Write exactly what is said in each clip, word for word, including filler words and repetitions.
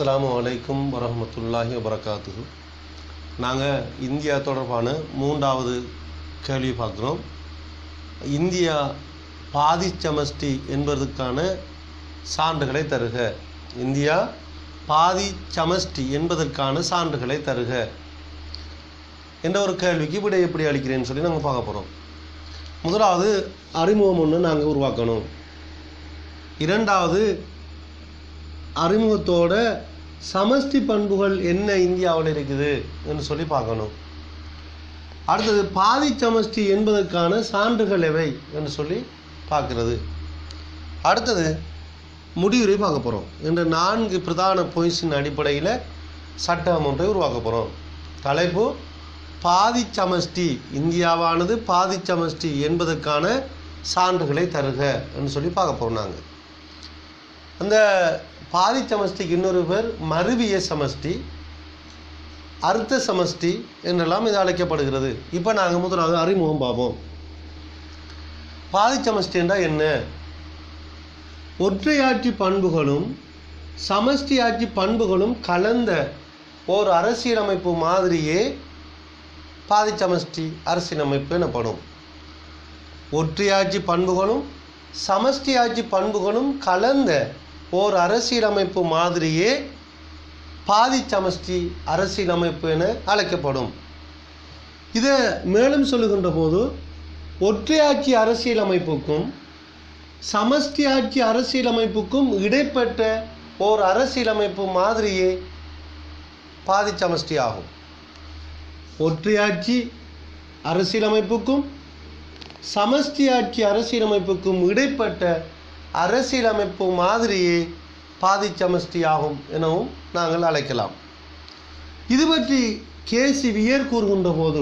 அஸ்ஸலாமு அலைக்கும் வரஹ்மத்துல்லாஹி வபரகாத்துஹு. நாங்கள் இந்தியா தொடர்பான மூன்றாவது கேள்வி பார்க்குறோம். இந்தியா பாதி சமஷ்டி என்பதற்கான சான்றுகளை தருக. இந்தியா பாதி சமஷ்டி என்பதற்கான சான்றுகளை தருக என்ற ஒரு கேள்விக்கு விடை எப்படி அளிக்கிறேன்னு சொல்லி நாங்கள் பார்க்க போகிறோம். முதலாவது அறிமுகம் ஒன்று நாங்கள் உருவாக்கணும். இரண்டாவது அறிமுகத்தோட சமஷ்டி பண்புகள் என்ன இந்தியாவில் இருக்குது என்று சொல்லி பார்க்கணும். அடுத்தது பாதி சமஷ்டி என்பதற்கான சான்றுகள் எவை என்று சொல்லி பார்க்கிறது. அடுத்தது முடிவுரை பார்க்க போகிறோம். என்ற நான்கு பிரதான பாயிண்ட்ஸின் அடிப்படையில் சட்டம் ஒன்றை உருவாக்க போகிறோம். தலைப்பு பாதி சமஷ்டி, இந்தியாவானது பாதி சமஷ்டி என்பதற்கான சான்றுகளை தருக என்று சொல்லி பார்க்க போகிறோம். நாங்கள் அந்த பாதி சமஷ்டிக்கு இன்னொரு பேர் மருவிய சமஷ்டி, அர்த்த சமஷ்டி என்றெல்லாம் இது அழைக்கப்படுகிறது. இப்போ நாங்கள் முதலாவது அறிமுகம் பார்ப்போம். பாதி சமஷ்டி என்றால் என்ன? ஒற்றையாட்சி பண்புகளும் சமஷ்டி ஆட்சி பண்புகளும் கலந்த ஓர் அரசியலமைப்பு மாதிரியே பாதி சமஷ்டி அரசியலமைப்பு எனப்படும். ஒற்றையாட்சி பண்புகளும் சமஷ்டி ஆட்சி பண்புகளும் கலந்த ஓர் அரசியலமைப்பு மாதிரியே பாதி சமஷ்டி அரசியலமைப்பு என அழைக்கப்படும். இதை மேலும் சொல்லுகின்ற போது ஒற்றையாட்சி அரசியலமைப்புக்கும் சமஷ்டி ஆட்சி அரசியலமைப்புக்கும் இடைப்பட்ட ஓர் அரசியலமைப்பு மாதிரியே பாதி சமஷ்டி ஆகும். ஒற்றையாட்சி அரசியலமைப்புக்கும் சமஷ்டி ஆட்சி அரசியலமைப்புக்கும் இடைப்பட்ட அரசியலமைப்பு மாதிரியே பாதி சமஷ்டி ஆகும் எனவும் நாங்கள் அழைக்கலாம். இது பற்றி கேசி வியர் கூறுகின்ற போது,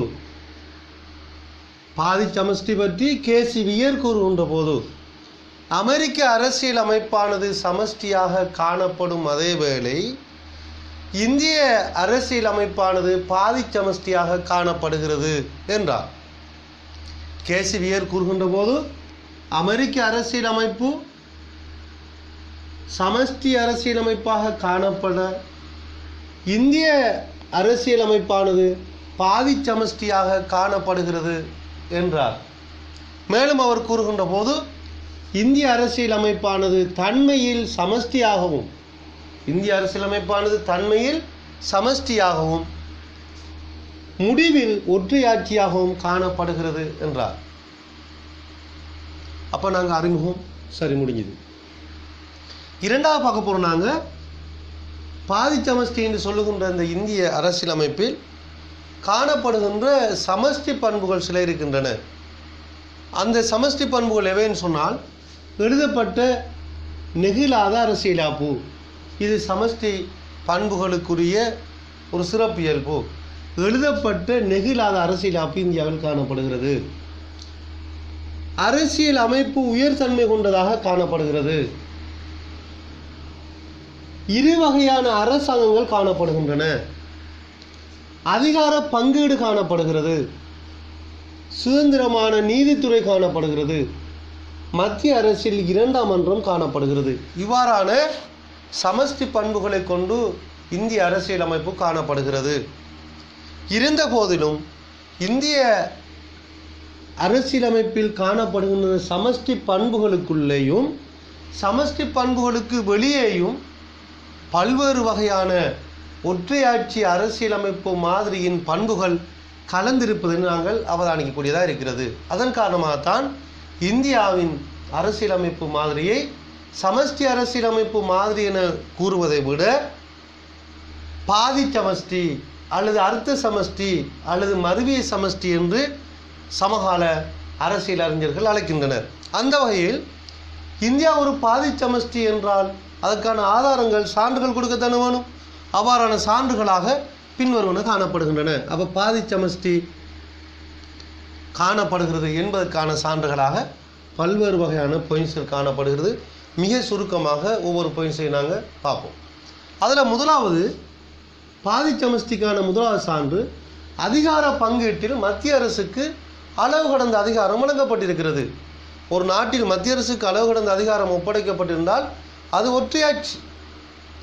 பாதி சமஷ்டி பற்றி கேசி வியர் கூறுகின்ற போது, அமெரிக்க அரசியல் அமைப்பானது சமஷ்டியாக காணப்படும் அதே வேளை இந்திய அரசியல் அமைப்பானது பாதி சமஷ்டியாக காணப்படுகிறது என்றார். கேசி வியர் கூறுகின்ற போது அமெரிக்க அரசியல் அமைப்பு சமஷ்டி அரசியலமைப்பாக காணப்பட இந்திய அரசியலமைப்பானது பாதி சமஷ்டியாக காணப்படுகிறது என்றார். மேலும் அவர் கூறுகின்ற போது இந்திய அரசியலமைப்பானது தன்மையில் சமஷ்டியாகவும் இந்திய அரசியலமைப்பானது தன்மையில் சமஷ்டியாகவும் முடிவில் ஒற்றையாட்சியாகவும் காணப்படுகிறது என்றார். அப்போ நாங்கள் அறிமுகம் சரி முடிஞ்சுது. இரண்டாவது பார்க்க போகிறோம். நாங்கள் பாதி சமஷ்டி என்று சொல்லுகின்ற இந்த இந்திய அரசியலமைப்பில் காணப்படுகின்ற சமஷ்டி பண்புகள் சில இருக்கின்றன. அந்த சமஷ்டி பண்புகள் எவைன்னு சொன்னால், எழுதப்பட்ட நெகிழாத அரசியலாப்பு. இது சமஷ்டி பண்புகளுக்குரிய ஒரு சிறப்பியல்பு. எழுதப்பட்ட நெகிழாத அரசியலாப்பு இந்தியாவில் காணப்படுகிறது. அரசியல் அமைப்பு உயர்தன்மை கொண்டதாக காணப்படுகிறது. இரு வகையான அரசாங்கங்கள் காணப்படுகின்றன. அதிகார பங்கீடு காணப்படுகிறது. சுதந்திரமான நீதித்துறை காணப்படுகிறது. மத்திய அரசில் இரண்டாம் மன்றம் காணப்படுகிறது. இவ்வாறான சமஷ்டி பண்புகளை கொண்டு இந்திய அரசியலமைப்பு காணப்படுகிறது. இருந்த போதிலும் இந்திய அரசியலமைப்பில் காணப்படுகின்ற சமஷ்டி பண்புகளுக்குள்ளேயும் சமஷ்டி பண்புகளுக்கு வெளியேயும் பல்வேறு வகையான ஒற்றையாட்சி அரசியலமைப்பு மாதிரியின் பண்புகள் கலந்திருப்பதை நாங்கள் அவதானிக்கக்கூடியதாக இருக்கிறது. அதன் காரணமாகத்தான் இந்தியாவின் அரசியலமைப்பு மாதிரியை சமஷ்டி அரசியலமைப்பு மாதிரி என கூறுவதை விட பாதி சமஷ்டி அல்லது அர்த்த சமஷ்டி அல்லது மருவிய சமஷ்டி என்று சமகால அரசியல் அறிஞர்கள் அழைக்கின்றனர். அந்த வகையில் இந்தியா ஒரு பாதி சமஷ்டி என்றால் அதற்கான ஆதாரங்கள் சான்றுகள் கொடுக்கத்தானே வேணும். அவ்வாறான சான்றுகளாக பின்வருவன காணப்படுகின்றன. அப்போ பாதி சமஷ்டி காணப்படுகிறது என்பதற்கான சான்றுகளாக பல்வேறு வகையான பாயிண்ட்ஸ்கள் காணப்படுகிறது. மிக சுருக்கமாக ஒவ்வொரு பாயிண்ட்ஸையும் நாங்கள் பார்ப்போம். அதில் முதலாவது பாதி சமஷ்டிக்கான முதலாவது சான்று, அதிகார பங்கீட்டில் மத்திய அரசுக்கு அளவு கடந்த அதிகாரம் வழங்கப்பட்டிருக்கிறது. ஒரு நாட்டில் மத்திய அரசுக்கு அளவு கடந்த அதிகாரம் ஒப்படைக்கப்பட்டிருந்தால் அது ஒற்றையாட்சி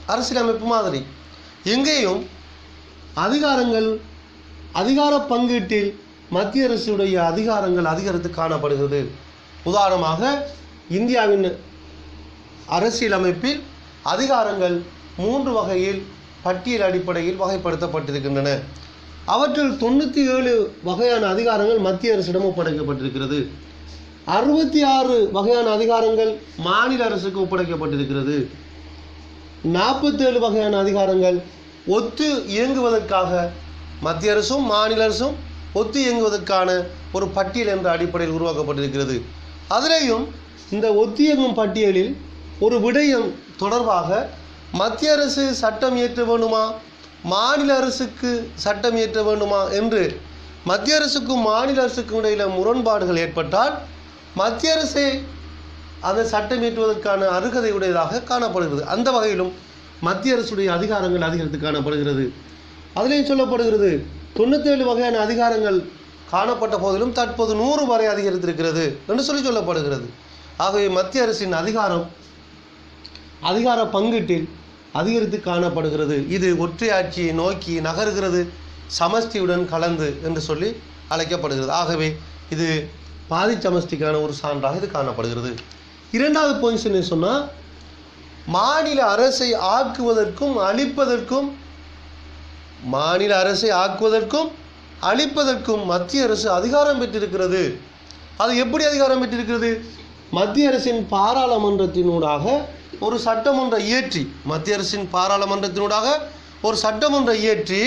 அரசியலமைப்பு மாதிரி. எங்கேயும் அதிகாரங்கள் அதிகார பங்கீட்டில் மத்திய அரசுடைய அதிகாரங்கள் அதிகரித்து காணப்படுகிறது. உதாரணமாக இந்தியாவின் அரசியலமைப்பில் அதிகாரங்கள் மூன்று வகையில் பட்டியல் அடிப்படையில் வகைப்படுத்தப்பட்டிருக்கின்றன. அவற்றில் தொண்ணூற்றி ஏழு வகையான அதிகாரங்கள் மத்திய அரசிடம் ஒப்படைக்கப்பட்டிருக்கிறது. அறுபத்தி ஆறு வகையான அதிகாரங்கள் மாநில அரசுக்கு ஒப்படைக்கப்பட்டிருக்கிறது. நாற்பத்தேழு வகையான அதிகாரங்கள் ஒத்து இயங்குவதற்காக மத்திய அரசும் மாநில அரசும் ஒத்து இயங்குவதற்கான ஒரு பட்டியல் என்ற அடிப்படையில் உருவாக்கப்பட்டிருக்கிறது. அதிலேயும் இந்த ஒத்து இயங்கும் பட்டியலில் ஒரு விடயம் தொடர்பாக மத்திய அரசு சட்டம் இயற்ற வேண்டுமா, மாநில அரசுக்கு சட்டம் இயற்ற வேண்டுமா என்று மத்திய அரசுக்கும் மாநில அரசுக்கும் இடையில் முரண்பாடுகள் ஏற்பட்டால் மத்திய அரசே அந்த சட்டம் இயற்றுவதற்கான அருகதையுடையதாக காணப்படுகிறது. அந்த வகையிலும் மத்திய அரசுடைய அதிகாரங்கள் அதிகரித்து காணப்படுகிறது. அதிலேயும் சொல்லப்படுகிறது தொண்ணூற்றேழு வகையான அதிகாரங்கள் காணப்பட்ட போதிலும் தற்போது நூறு வரை அதிகரித்திருக்கிறது என்று சொல்லி சொல்லப்படுகிறது. ஆகவே மத்திய அரசின் அதிகாரம் அதிகார பங்கீட்டில் அதிகரித்து காணப்படுகிறது. இது ஒற்றையாட்சியை நோக்கி நகர்கிறது, சமஷ்டியுடன் கலந்து என்று சொல்லி அழைக்கப்படுகிறது. ஆகவே இது பாதி சமஷ்டிக்கான ஒரு சான்றாக இது காணப்படுகிறது. இரண்டாவது பொசிஷன் சொன்னால் மாநில அரசை ஆக்குவதற்கும் அழிப்பதற்கும் மாநில அரசை ஆக்குவதற்கும் அழிப்பதற்கும் மத்திய அரசு அதிகாரம் பெற்றிருக்கிறது. அது எப்படி அதிகாரம் பெற்றிருக்கிறது? மத்திய அரசின் பாராளுமன்றத்தினூடாக ஒரு சட்டமன்ற இயற்றி மத்திய அரசின் பாராளுமன்றத்தினூடாக ஒரு சட்டமன்ற இயற்றி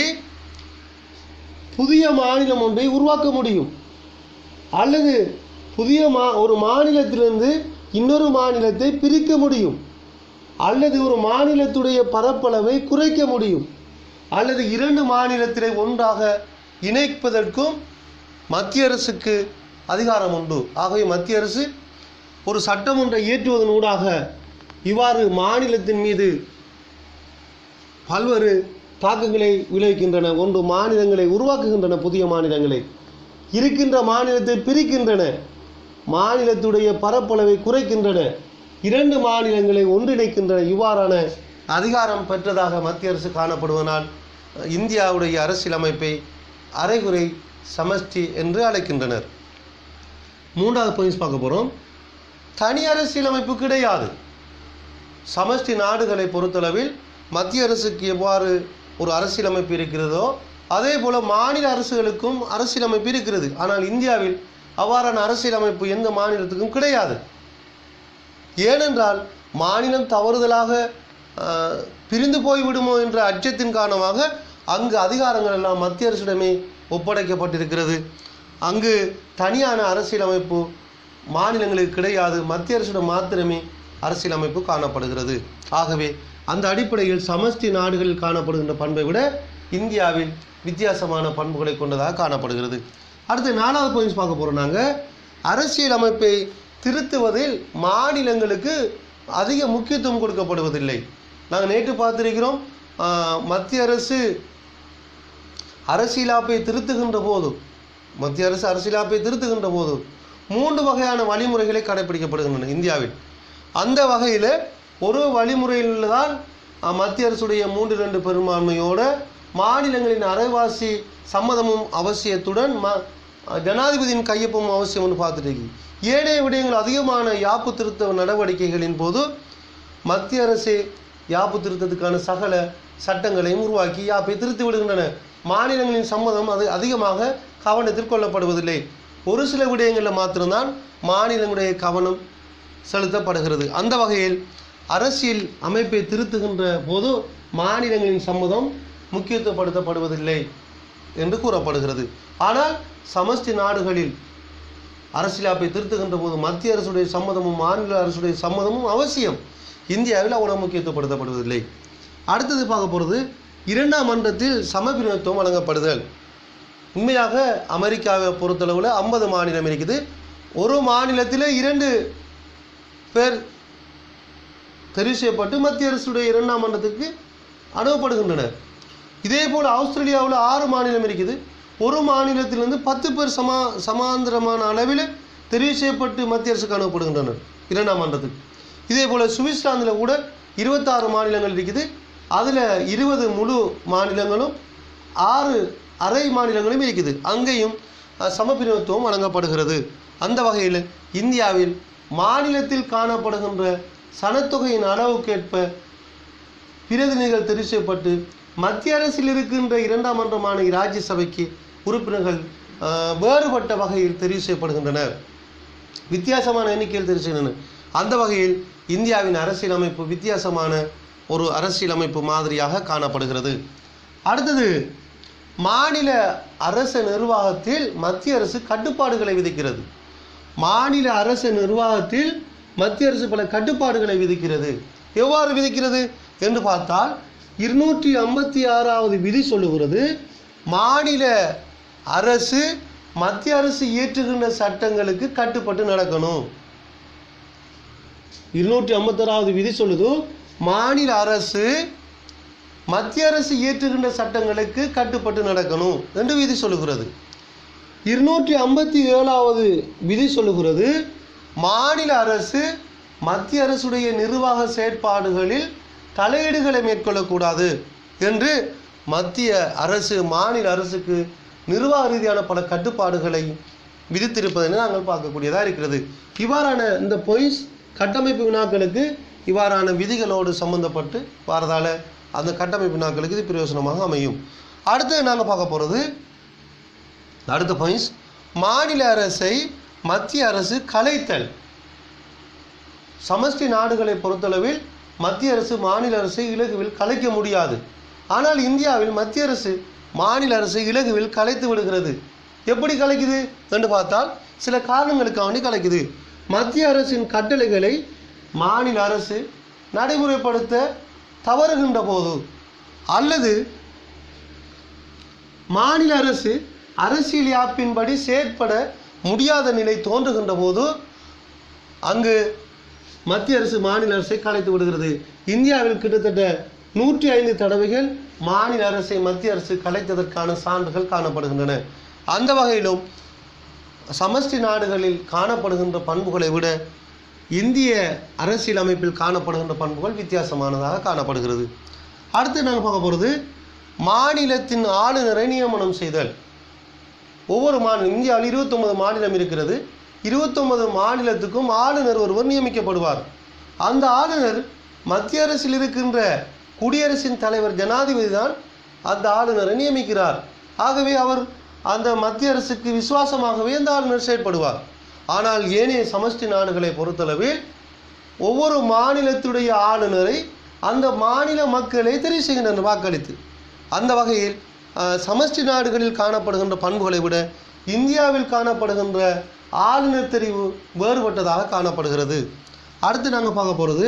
புதிய மாநிலம் ஒன்றை உருவாக்க முடியும், அல்லது புதிய மா ஒரு மாநிலத்திலிருந்து இன்னொரு மாநிலத்தை பிரிக்க முடியும், அல்லது ஒரு மாநிலத்துடைய பரப்பளவை குறைக்க முடியும், அல்லது இரண்டு மாநிலத்திலே ஒன்றாக இணைப்பதற்கும் மத்திய அரசுக்கு அதிகாரம் உண்டு. ஆகவே மத்திய அரசு ஒரு சட்டம் ஒன்றை இயற்றுவதனூடாக இவ்வாறு மாநிலத்தின் மீது பல்வேறு தாக்கங்களை விளைவிக்கின்றன. ஒன்று, மாநிலங்களை உருவாக்குகின்றன, புதிய மாநிலங்களை இருக்கின்ற மாநிலத்தை பிரிக்கின்றன, மாநிலத்துடைய பரப்பளவை குறைக்கின்றன, இரண்டு மாநிலங்களை ஒன்றிணைக்கின்றன. இவ்வாறான அதிகாரம் பெற்றதாக மத்திய அரசு காணப்படுவதனால் இந்தியாவுடைய அரசியலமைப்பை அரைகுறை சமஷ்டி என்று அழைக்கின்றனர். மூன்றாவது பாயிண்ட் பார்க்க போகிறோம். தனி அரசியலமைப்பு கிடையாது. சமஷ்டி நாடுகளை பொறுத்தளவில் மத்திய அரசுக்கு எவ்வாறு ஒரு அரசியலமைப்பு இருக்கிறதோ அதே போல் மாநில அரசுகளுக்கும் அரசியலமைப்பு இருக்கிறது. ஆனால் இந்தியாவில் அவ்வாறான அரசியலமைப்பு எந்த மாநிலத்துக்கும் கிடையாது. ஏனென்றால் மாநிலம் தவறுதலாக பிரிந்து போய்விடுமோ என்ற அச்சத்தின் காரணமாக அங்கு அதிகாரங்கள் எல்லாம் மத்திய அரசிடமே ஒப்படைக்கப்பட்டிருக்கிறது. அங்கு தனியான அரசியலமைப்பு மாநிலங்களுக்கு கிடையாது, மத்திய அரசிடம் மாத்திரமே அரசியலமைப்பு காணப்படுகிறது. ஆகவே அந்த அடிப்படையில் சமஷ்டி நாடுகளில் காணப்படுகின்ற பண்பை விட இந்தியாவில் வித்தியாசமான பண்புகளை கொண்டதாக காணப்படுகிறது. அடுத்து நாலாவது பாயிண்ட்ஸ் பார்க்க போகிறோம். நாங்கள் அரசியலமைப்பை திருத்துவதில் மாநிலங்களுக்கு அதிக முக்கியத்துவம் கொடுக்கப்படுவதில்லை. நாங்கள் நேற்று பார்த்திருக்கிறோம், மத்திய அரசு அரசியலமைப்பை திருத்துகின்ற போது மத்திய அரசு அரசியலமைப்பை திருத்துகின்ற போது மூன்று வகையான வழிமுறைகளை கடைபிடிக்கப்படுகின்றன இந்தியாவில். அந்த வகையில் ஒரு வழிமுறையில் தான் மத்திய அரசுடைய மூன்று ரெண்டு பெரும்பான்மையோடு மாநிலங்களின் அரைவாசி சம்மதமும் அவசியத்துடன் ம ஜனாதிபதியின் கையொப்பமும் அவசியம் என்று பார்த்துட்டு ஏனைய விடயங்கள் அதிகமான யாப்பு திருத்த நடவடிக்கைகளின் போது மத்திய அரசு யாப்பு திருத்தத்துக்கான சகல சட்டங்களையும் உருவாக்கி யாப்பை திருத்தி விடுகின்றன. மாநிலங்களின் சம்மதம் அது அதிகமாக கவனத்தில் கொள்ளப்படுவதில்லை. ஒரு சில விடயங்களில் மாத்திரம்தான் மாநிலங்களுடைய கவனம் செலுத்தப்படுகிறது. அந்த வகையில் அரசியல் அமைப்பை திருத்துகின்ற போது மாநிலங்களின் சம்மதம் முக்கியத்துவப்படுத்தப்படுவதில்லை என்று கூறப்படுகிறது. ஆனால் சமஷ்டி நாடுகளில் அரசியலமைப்பை திருத்துகின்ற போது மத்திய அரசுடைய சம்மதமும் மாநில அரசுடைய சம்மதமும் அவசியம். இந்தியாவில் அவ்வளவு முக்கியத்துவப்படுத்தப்படுவதில்லை. அடுத்தது பார்க்க போகிறது இரண்டாம் மன்றத்தில் சமபிரித்துவம் வழங்கப்படுதல். உண்மையாக அமெரிக்காவை பொறுத்தளவில் ஐம்பது மாநிலம் இருக்குது. ஒரு மாநிலத்தில் இரண்டு பேர் தெரிவு செய்யப்பட்டு மத்திய அரசுடைய இரண்டாம் மன்றத்துக்கு அனுப்பப்படுகின்றனர். இதே போல் ஆஸ்திரேலியாவில் ஆறு மாநிலம் இருக்குது. ஒரு மாநிலத்திலிருந்து பத்து பேர் சமா சமாந்தரமான அளவில் தெரிவு செய்யப்பட்டு மத்திய அரசுக்கு அனுப்பப்படுகின்றனர் இரண்டாம் மன்றத்துக்கு. இதே போல் சுவிட்சர்லாந்தில் கூட இருபத்தாறு மாநிலங்கள் இருக்குது. அதில் இருபது முழு மாநிலங்களும் ஆறு அரை மாநிலங்களும் இருக்குது. அங்கேயும் சமபிரிவுத்துவம் வழங்கப்படுகிறது. அந்த வகையில் இந்தியாவில் மாநிலத்தில் காணப்படுகின்ற சனத்தொகையின் அளவுக்கேற்ப பிரதிநிதிகள் தெரிவு செய்யப்பட்டு மத்திய அரசில் இருக்கின்ற இரண்டாம் மன்றமான ராஜ்யசபைக்கு உறுப்பினர்கள் வேறுபட்ட வகையில் தெரிவு செய்யப்படுகின்றனர். வித்தியாசமான எண்ணிக்கையில் தெரிவு செய்கின்றனர். அந்த வகையில் இந்தியாவின் அரசியலமைப்பு வித்தியாசமான ஒரு அரசியலமைப்பு மாதிரியாக காணப்படுகிறது. அடுத்தது, மாநில அரசு நிர்வாகத்தில் மத்திய அரசு கட்டுப்பாடுகளை விதிக்கிறது. மாநில அரசு நிர்வாகத்தில் மத்திய அரசு பல கட்டுப்பாடுகளை விதிக்கிறது. எவ்வாறு விதிக்கிறது என்று பார்த்தால், இருநூற்றி ஐம்பத்தி ஆறாவது விதி சொல்லுகிறது, மாநில அரசு மத்திய அரசு இயற்றுகின்ற சட்டங்களுக்கு கட்டுப்பட்டு நடக்கணும். இருநூற்றி ஐம்பத்தி ஆறாவது விதி சொல்லுது, மாநில அரசு மத்திய அரசு இயற்றுகின்ற சட்டங்களுக்கு கட்டுப்பட்டு நடக்கணும் என்று விதி சொல்லுகிறது. இருநூற்றி ஐம்பத்தி ஏழாவது விதி சொல்லுகிறது, மாநில அரசு மத்திய அரசுடைய நிர்வாக செயற்பாடுகளில் தலையீடுகளை மேற்கொள்ளக்கூடாது என்று மத்திய அரசு மாநில அரசுக்கு நிர்வாக ரீதியான பல கட்டுப்பாடுகளை விதித்திருப்பதை நாங்கள் பார்க்கக்கூடியதாக இருக்கிறது. இவ்வாறான இந்த பொய்ஸ் கட்டமைப்பு வினாக்களுக்கு இவ்வாறான விதிகளோடு சம்பந்தப்பட்டு வரதால அந்த கட்டமைப்பு வினாக்களுக்கு இது பிரயோஜனமாக அமையும். அடுத்து நாங்கள் பார்க்க போகிறது அடுத்த பாயிண்ட்ஸ், மாநில அரசை மத்திய அரசு கலைத்தல். சமஷ்டி நாடுகளை பொறுத்தளவில் மத்திய அரசு மாநில அரசை இலகுவில் கலைக்க முடியாது. ஆனால் இந்தியாவில் மத்திய அரசு மாநில அரசை இலகுவில் கலைத்து விடுகிறது. எப்படி கலைக்குது என்று பார்த்தால் சில காரணங்களுக்காக வேண்டி கலைக்குது. மத்திய அரசின் கட்டளைகளை மாநில அரசு நடைமுறைப்படுத்த தவறுகின்ற போது, அல்லது மாநில அரசு அரசியல் யாப்பின்படி செயற்பட முடியாத நிலை தோன்றுகின்ற போது அங்கு மத்திய அரசு மாநில அரசை கலைத்து விடுகிறது. இந்தியாவில் கிட்டத்தட்ட நூற்றி ஐந்து தடவைகள் மாநில அரசை மத்திய அரசு கலைத்ததற்கான சான்றுகள் காணப்படுகின்றன. அந்த வகையிலும் சமஷ்டி நாடுகளில் காணப்படுகின்ற பண்புகளை விட இந்திய அரசியல் அமைப்பில் காணப்படுகின்ற பண்புகள் வித்தியாசமானதாக காணப்படுகிறது. அடுத்து நாங்கள் பார்க்க போகிறது மாநிலத்தின் ஆளுநரை நியமனம் செய்தல். ஒவ்வொரு மாநிலம், இந்தியாவில் இருபத்தொன்பது மாநிலம் இருக்கிறது. இருபத்தொன்பது மாநிலத்துக்கும் ஆளுநர் ஒருவர் நியமிக்கப்படுவார். அந்த ஆளுநர் மத்திய அரசில் இருக்கின்ற குடியரசின் தலைவர் ஜனாதிபதி தான் அந்த ஆளுநரை நியமிக்கிறார். ஆகவே அவர் அந்த மத்திய அரசுக்கு விசுவாசமாகவே அந்த ஆளுநர் செயற்படுவார். ஆனால் ஏனைய சமஷ்டி நாடுகளை பொறுத்தளவில் ஒவ்வொரு மாநிலத்துடைய ஆளுநரை அந்த மாநில மக்களை தெரிவு செய்கின்றனர் வாக்களித்து. அந்த வகையில் சமஷ்டி நாடுகளில் காணப்படுகின்ற பண்புகளை விட இந்தியாவில் காணப்படுகின்ற ஆளுநர் தெரிவு வேறுபட்டதாக காணப்படுகிறது. அடுத்து நாங்கள் பார்க்க போகிறது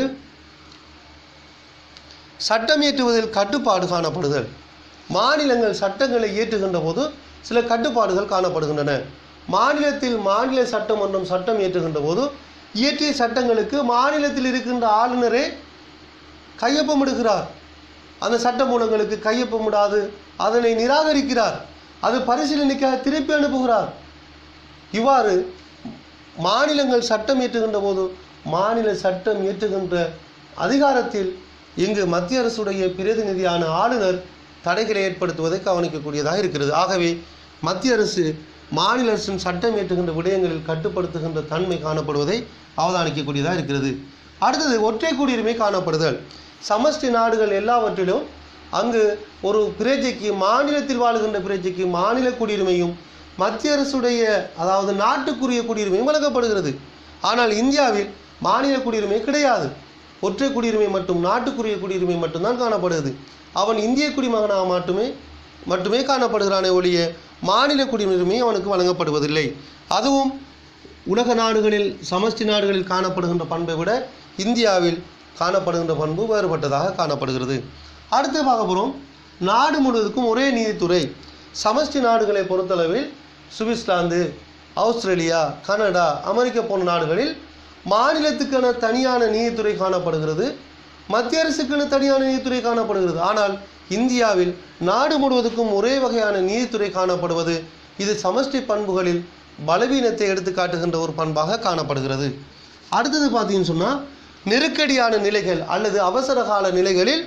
சட்டம் இயற்றுவதில் கட்டுப்பாடு காணப்படுதல். மாநிலங்கள் சட்டங்களை இயற்றுகின்ற போது சில கட்டுப்பாடுகள் காணப்படுகின்றன. மாநிலத்தில் மாநில சட்டமன்றம் சட்டம் இயற்றுகின்ற போது இயற்றிய சட்டங்களுக்கு மாநிலத்தில் இருக்கின்ற ஆளுநரே கையொப்பமிடுகிறார். அந்த சட்ட மூலங்களுக்கு கையொப்பமிடாது அதனை நிராகரிக்கிறார். அது பரிசீலனைக்காக திருப்பி அனுப்புகிறார். இவ்வாறு மாநிலங்கள் சட்டம் இயற்றுகின்ற போது மாநில சட்டம் இயற்றுகின்ற அதிகாரத்தில் இங்கு மத்திய அரசுடைய பிரதிநிதியான ஆளுநர் தடைகளை ஏற்படுத்துவதை கவனிக்கக்கூடியதாக இருக்கிறது. ஆகவே மத்திய அரசு மாநில அரசின் சட்டம் இயற்றுகின்ற விடயங்களில் கட்டுப்படுத்துகின்ற தன்மை காணப்படுவதை அவதானிக்கக்கூடியதாக இருக்கிறது. அடுத்தது ஒற்றை குடியுரிமை காணப்படுதல். சமஷ்டி நாடுகள் எல்லாவற்றிலும் அங்கு ஒரு பிரஜைக்கு, மாநிலத்தில் வாழுகின்ற பிரஜைக்கு மாநில குடியுரிமையும் மத்திய அரசுடைய அதாவது நாட்டுக்குரிய குடியுரிமையும் வழங்கப்படுகிறது. ஆனால் இந்தியாவில் மாநில குடியுரிமை கிடையாது. ஒற்றை குடியுரிமை மட்டும், நாட்டுக்குரிய குடியுரிமை மட்டும்தான் காணப்படுகிறது. அவன் இந்திய குடிமகனாக மட்டுமே மட்டுமே காணப்படுகிறானே ஒழிய மாநில குடியுரிமை அவனுக்கு வழங்கப்படுவதில்லை. அதுவும் உலக நாடுகளில் சமஷ்டி நாடுகளில் காணப்படுகின்ற பண்பை விட இந்தியாவில் காணப்படுகின்ற பண்பு வேறுபட்டதாக காணப்படுகிறது. அடுத்து பார்க்க போகிறோம் நாடு முழுவதுக்கும் ஒரே நீதித்துறை. சமஷ்டி நாடுகளை பொறுத்தளவில் சுவிட்சர்லாந்து, ஆஸ்திரேலியா, கனடா, அமெரிக்கா போன்ற நாடுகளில் மாநிலத்துக்கான தனியான நீதித்துறை காணப்படுகிறது, மத்திய அரசுக்கான தனியான நீதித்துறை காணப்படுகிறது. ஆனால் இந்தியாவில் நாடு முழுவதுக்கும் ஒரே வகையான நீதித்துறை காணப்படுவது இது சமஷ்டி பண்புகளில் பலவீனத்தை எடுத்து காட்டுகின்ற ஒரு பண்பாக காணப்படுகிறது. அடுத்தது பார்த்தீங்கன்னு சொன்னால் நெருக்கடியான நிலைகள் அல்லது அவசர கால நிலைகளில்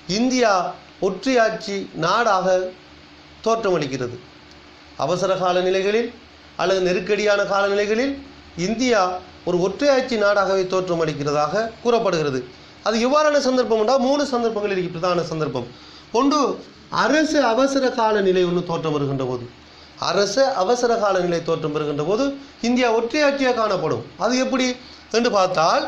இந்தியா ஒற்றையாட்சி நாடாக தோற்றமளிக்கிறது. அவசர கால நிலைகளில் அல்லது நெருக்கடியான காலநிலைகளில் இந்தியா ஒரு ஒற்றையாட்சி நாடாகவே தோற்றமளிக்கிறதாக கூறப்படுகிறது. அது எவ்வாறான சந்தர்ப்பம் என்றால் மூணு சந்தர்ப்பங்கள் இருக்கு. பிரதான சந்தர்ப்பம் ஒன்று, அரசு அவசர கால நிலை ஒன்று தோற்றம் வருகின்ற போது, அரசு அவசர கால நிலை தோற்றம் வருகின்ற போது இந்தியா ஒற்றையாட்சியாக காணப்படும். அது எப்படி என்று பார்த்தால்,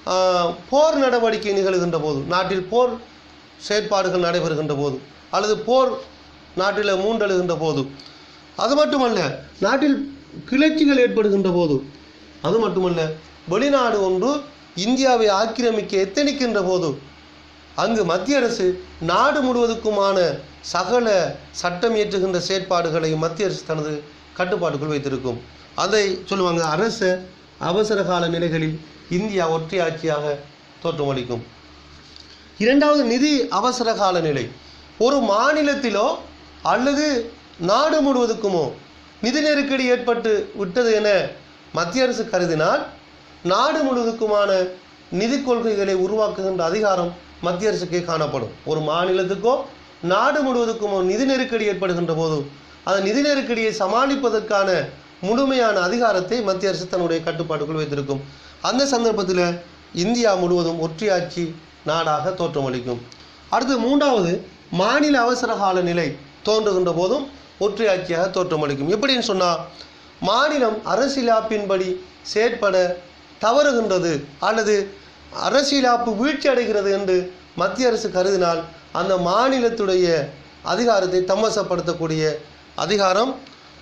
போர் நடவடிக்கை நிகழ்கின்ற போது, நாட்டில் போர் செயற்பாடுகள் நடைபெறுகின்ற போது, அல்லது போர் நாட்டில் மூண்டெழுகின்ற போது, அது மட்டுமல்ல நாட்டில் கிளர்ச்சிகள் ஏற்படுகின்ற போது, அது மட்டுமல்ல வெளிநாடு ஒன்று இந்தியாவை ஆக்கிரமிக்க எத்தனிக்கின்ற போது, அங்கு மத்திய அரசு நாடு முழுவதுக்குமான சகல சட்டம் இயற்றுகின்ற செயற்பாடுகளை மத்திய அரசு தனது கட்டுப்பாட்டுக்குள் வைத்திருக்கும். அதை சொல்லுவாங்க அரசு அவசர கால நிலைகளில் இந்தியா ஒற்றையாட்சியாக தோற்றமளிக்கும். இரண்டாவது, நிதி அவசர கால நிலை. ஒரு மாநிலத்திலோ அல்லது நாடு முழுவதுக்குமோ நிதி நெருக்கடி ஏற்பட்டு விட்டது என மத்திய அரசு கருதினால் நாடு முழுவதுக்குமான நிதி கொள்கைகளை உருவாக்குகின்ற அதிகாரம் மத்திய அரசுக்கே காணப்படும். ஒரு மாநிலத்துக்கோ நாடு முழுவதுக்குமோ நிதி நெருக்கடி ஏற்படுகின்ற போது அந்த நிதி நெருக்கடியை சமாளிப்பதற்கான முழுமையான அதிகாரத்தை மத்திய அரசு தன்னுடைய கட்டுப்பாட்டுக்குள் வைத்திருக்கும். அந்த சந்தர்ப்பத்தில் இந்தியா முழுவதும் ஒற்றையாட்சி நாடாக தோற்றமளிக்கும். அடுத்து மூன்றாவது, மாநில அவசர கால நிலை தோன்றுகின்ற போதும் ஒற்றையாட்சியாக தோற்றமளிக்கும். எப்படின்னு சொன்னால், மாநிலம் அரசியலாப்பின்படி செயற்பட தவறுகின்றது அல்லது அரசியலாப்பு வீழ்ச்சி அடைகிறது என்று மத்திய அரசு கருதினால் அந்த மாநிலத்துடைய அதிகாரத்தை தம்மசப்படுத்தக்கூடிய அதிகாரம்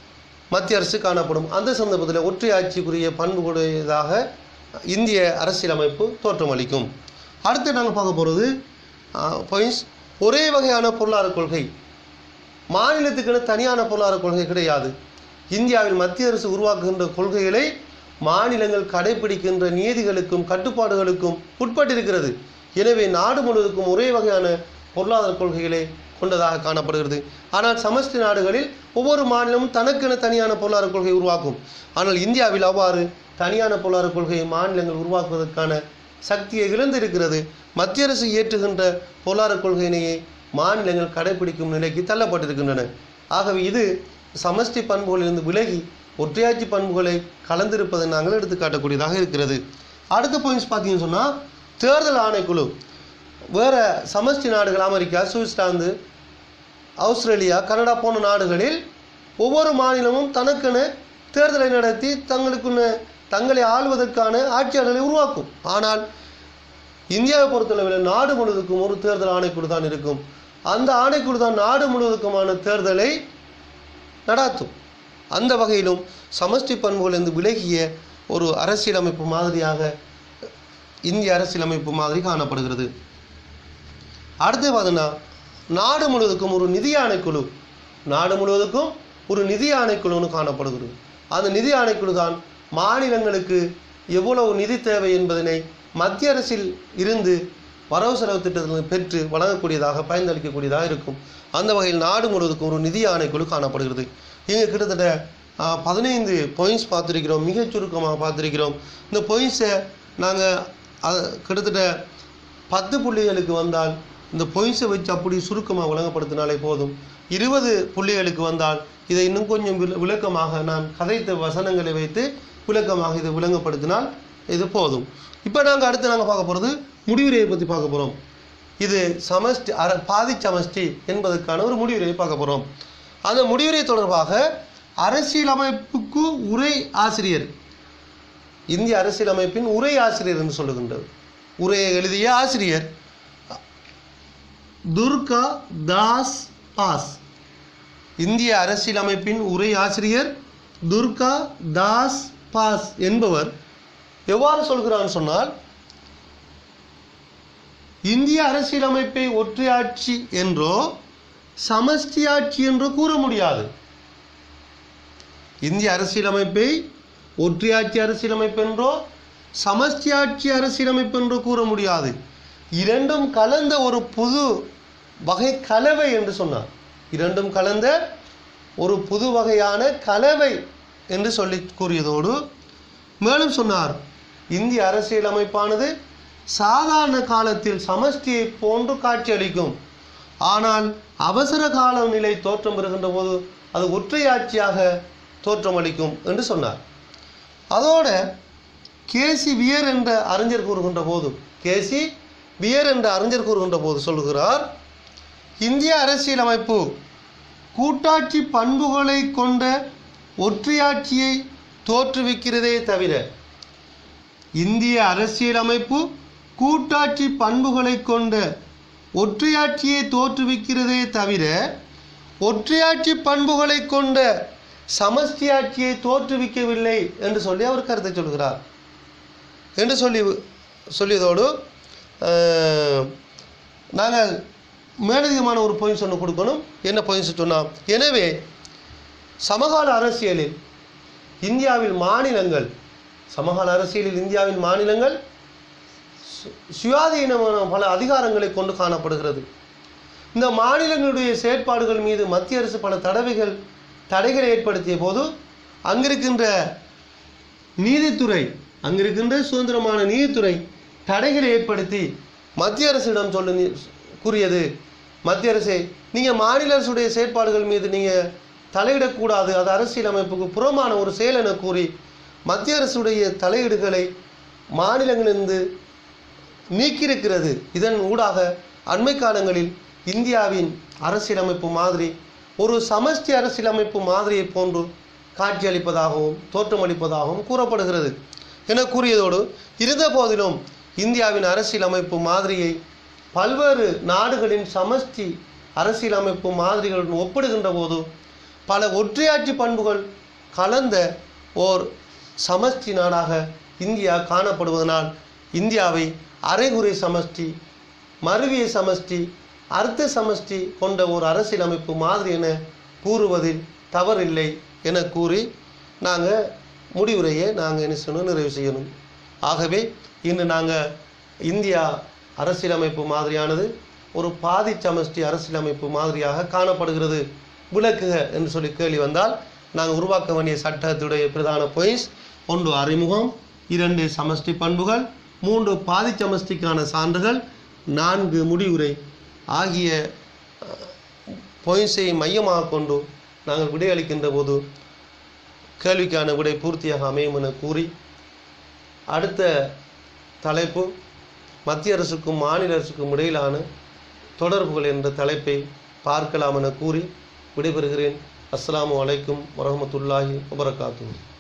மத்திய அரசு காணப்படும். அந்த சந்தர்ப்பத்தில் ஒற்றையாட்சிக்குரிய பண்புடையதாக இந்திய அரசியலமைப்பு தோற்றமளிக்கும். அடுத்து நாங்கள் பார்க்க போகிறது பாயிண்ட்ஸ். ஒரே வகையான பொருளாதார கொள்கை. மாநிலத்துக்குன்னு தனியான பொருளாதார கொள்கை கிடையாது. இந்தியாவில் மத்திய அரசு உருவாக்குகின்ற கொள்கைகளை மாநிலங்கள் கடைபிடிக்கின்ற நியதிகளுக்கும் கட்டுப்பாடுகளுக்கும் உட்பட்டிருக்கிறது. எனவே நாடு முழுவதுக்கும் ஒரே வகையான பொருளாதார கொள்கைகளை கொண்டதாக காணப்படுகிறது. ஆனால் சமஷ்டி நாடுகளில் ஒவ்வொரு மாநிலமும் தனக்கென தனியான பொருளாதார கொள்கை உருவாக்கும். ஆனால் இந்தியாவில் அவ்வாறு தனியான பொருளாதார கொள்கையை மாநிலங்கள் உருவாக்குவதற்கான சக்தியை இழந்திருக்கிறது. மத்திய அரசு ஏற்றுகின்ற பொருளாதார கொள்கையினையே மாநிலங்கள் கடைபிடிக்கும் நிலைக்கு தள்ளப்பட்டிருக்கின்றன. ஆகவே இது சமஷ்டி பண்புகளிலிருந்து விலகி ஒற்றையாட்சி பண்புகளை கலந்திருப்பதை நாங்கள் எடுத்து காட்டக்கூடியதாக இருக்கிறது. அடுத்த பாயிண்ட்ஸ் பார்த்தீங்கன்னு சொன்னால், தேர்தல் ஆணைக்குழு. வேறு சமஷ்டி நாடுகள் அமெரிக்கா, சுவிட்சர்லாந்து, ஆஸ்திரேலியா, கனடா போன்ற நாடுகளில் ஒவ்வொரு மாநிலமும் தனக்கென தேர்தலை நடத்தி தங்களுக்குன்னு தங்களை ஆள்வதற்கான ஆட்சியாளர்களை உருவாக்கும். ஆனால் இந்தியாவை பொறுத்தளவில் நாடு முழுவதுக்கும் ஒரு தேர்தல் ஆணைக்குழு தான் இருக்கும். அந்த ஆணைக்குழு தான் நாடு முழுவதுக்குமான தேர்தலை நடாத்தும். அந்த வகையிலும் சமஷ்டி பண்புகளிலிருந்து விலகிய ஒரு அரசியலமைப்பு மாதிரியாக இந்திய அரசியலமைப்பு மாதிரி காணப்படுகிறது. அடுத்து பார்த்தீங்கன்னா, நாடு முழுவதுக்கும் ஒரு நிதி ஆணைக்குழு நாடு முழுவதுக்கும் ஒரு நிதி ஆணைக்குழுன்னு காணப்படுகிறது. அந்த நிதி ஆணைக்குழு தான் மாநிலங்களுக்கு எவ்வளவு நிதி தேவை என்பதனை மத்திய அரசில் இருந்து வரவு செலவு திட்டத்தில் பெற்று வழங்கக்கூடியதாக பயனளிக்கக்கூடியதாக இருக்கும். அந்த வகையில் நாடு முழுவதுக்கும் ஒரு நிதி ஆணைக்குழு காணப்படுகிறது. இங்கே கிட்டத்தட்ட பதினைந்து பாயிண்ட்ஸ் பார்த்துருக்கிறோம். மிகச் சுருக்கமாக பார்த்துருக்கிறோம். இந்த பாயிண்ட்ஸை நாங்கள் கிட்டத்தட்ட பத்து புள்ளிகளுக்கு வந்தால் இந்த பாயிண்ட்ஸை வச்சு அப்படி சுருக்கமாக விளங்கப்படுத்தினாலே போதும். இருபது புள்ளிகளுக்கு வந்தால் இதை இன்னும் கொஞ்சம் விளக்கமாக நான் கதைத்த வசனங்களை வைத்து விளக்கமாக இதை விளங்கப்படுத்தினால் இது போதும். இப்போ நாங்கள் அடுத்து நாங்கள் பார்க்க போகிறது முடிவுரையை பற்றி பார்க்க போகிறோம். இது சமஷ்டி அர பாதி சமஷ்டி என்பதற்கான ஒரு முடிவுரையை பார்க்க போகிறோம். அந்த முடிவுரை தொடர்பாக அரசியலமைப்புக்கு உரை ஆசிரியர், இந்திய அரசியலமைப்பின் உரை ஆசிரியர் என்று சொல்லுகின்றது. உரையை எழுதிய ஆசிரியர் துர்கா தாஸ் பாஸ். இந்திய அரசியலமைப்பின் உரை ஆசிரியர் துர்கா தாஸ் பாஸ் என்பவர் எவ்வாறு சொல்கிறான்னு சொன்னால், இந்திய அரசியலமைப்பை ஒற்றையாட்சி என்றோ சமஷ்டி ஆட்சி என்றோ கூற முடியாது. இந்திய அரசியலமைப்பை ஒற்றையாட்சி அரசியலமைப்பு என்றோ சமஷ்டி ஆட்சி அரசியலமைப்பு என்றோ கூற முடியாது. இரண்டும் கலந்த ஒரு புது வகை கலவை என்று சொன்னார். இரண்டும் கலந்த ஒரு புது வகையான கலவை என்று சொல்லி கூறியதோடு மேலும் சொன்னார், இந்திய அரசியலமைப்பானது சாதாரண காலத்தில் சமஷ்டியை போன்று காட்சியளிக்கும். ஆனால் அவசர கால நிலை தோற்றம் பெறுகின்ற போது அது ஒற்றையாட்சியாக தோற்றமளிக்கும் என்று சொன்னார். அதோட கேசி வியர் என்ற அறிஞர் கூறுகின்ற போது கேசி வியர் என்ற அறிஞர் கூறுகின்ற போது சொல்கிறார், இந்திய அரசியலமைப்பு கூட்டாட்சி பண்புகளை கொண்ட ஒற்றையாட்சியை தோற்றுவிக்கிறதே தவிர இந்திய அரசியலமைப்பு கூட்டாட்சி பண்புகளை கொண்ட ஒற்றையாட்சியை தோற்றுவிக்கிறதே தவிர ஒற்றையாட்சி பண்புகளை கொண்ட சமஷ்டி ஆட்சியை தோற்றுவிக்கவில்லை என்று சொல்லி அவர் கருத்தை சொல்கிறார் என்று சொல்லி சொல்லியதோடு நாங்கள் மேலதிகமான ஒரு பாயிண்ட்ஸ் ஒன்று கொடுக்கணும். என்ன பாயிண்ட்ஸ் சொன்னால், எனவே சமகால அரசியலில் இந்தியாவில் மாநிலங்கள் சமகால அரசியலில் இந்தியாவில் மாநிலங்கள் சுயாதீனமான பல அதிகாரங்களை கொண்டு காணப்படுகிறது. இந்த மாநிலங்களுடைய செயற்பாடுகள் மீது மத்திய அரசு பல தடவைகள் தடைகளை ஏற்படுத்திய போது அங்கிருக்கின்ற நீதித்துறை அங்கிருக்கின்ற சுதந்திரமான நீதித்துறை தடைகளை ஏற்படுத்தி மத்திய அரசிடம் சொல்லு கூறியது, மத்திய அரசே நீங்கள் மாநில அரசுடைய செயற்பாடுகள் மீது நீங்கள் தலையிடக்கூடாது, அது அரசியலமைப்புக்கு புறமான ஒரு செயல் என கூறி மத்திய அரசுடைய தலையீடுகளை மாநிலங்களிலிருந்து நீக்கியிருக்கிறது. இதன் ஊடாக அண்மை காலங்களில் இந்தியாவின் அரசியலமைப்பு மாதிரி ஒரு சமஷ்டி அரசியலமைப்பு மாதிரியை போன்று காட்சியளிப்பதாகவும் தோற்றமளிப்பதாகவும் கூறப்படுகிறது என கூறியதோடு, இருந்த போதிலும் இந்தியாவின் அரசியலமைப்பு மாதிரியை பல்வேறு நாடுகளின் சமஷ்டி அரசியலமைப்பு மாதிரிகளுடன் ஒப்பிடுகின்ற போது பல ஒற்றையாட்சி பண்புகள் கலந்த ஓர் சமஷ்டி நாடாக இந்தியா காணப்படுவதனால் இந்தியாவை அரைகுறை சமஷ்டி, மருவிய சமஷ்டி, அர்த்த சமஷ்டி கொண்ட ஒரு அரசியலமைப்பு மாதிரி என கூறுவதில் தவறில்லை என கூறி நாங்கள் முடிவுரையை நாங்கள் என்ன செய்யணும், நிறைவு செய்யணும். ஆகவே இன்று நாங்கள் இந்தியா அரசியலமைப்பு மாதிரியானது ஒரு பாதி சமஷ்டி அரசியலமைப்பு மாதிரியாக காணப்படுகிறது விளக்குக என்று சொல்லி கேள்வி வந்தால் நாங்கள் உருவாக்க வேண்டிய சட்டத்துடைய பிரதான பாயிண்ட்ஸ்: ஒன்று அறிமுகம், இரண்டு சமஷ்டி பண்புகள், மூன்று பாதி சமஷ்டிக்கான சான்றுகள், நான்கு முடிவுரை ஆகிய பாயிண்ட்ஸை மையமாக கொண்டு நாங்கள் விடையளிக்கின்ற போது கேள்விக்கான விடை பூர்த்தியாக அமையும் என கூறி, அடுத்த தலைப்பு மத்திய அரசுக்கும் மாநில அரசுக்கும் இடையிலான தொடர்புகள் என்ற தலைப்பை பார்க்கலாம் என கூறி விடைபெறுகிறேன். அஸ்ஸலாமு அலைக்கும் வரஹ்மத்துல்லாஹி வபரகாத்துஹு.